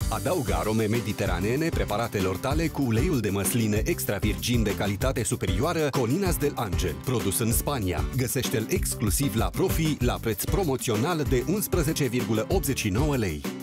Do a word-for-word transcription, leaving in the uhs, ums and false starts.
Adaugă arome mediteraneene preparatelor tale cu uleiul de măsline extra virgin de calitate superioară Colinas del Angel, produs în Spania. Găsește-l exclusiv la Profi la preț promoțional de unsprezece virgulă optzeci și nouă lei.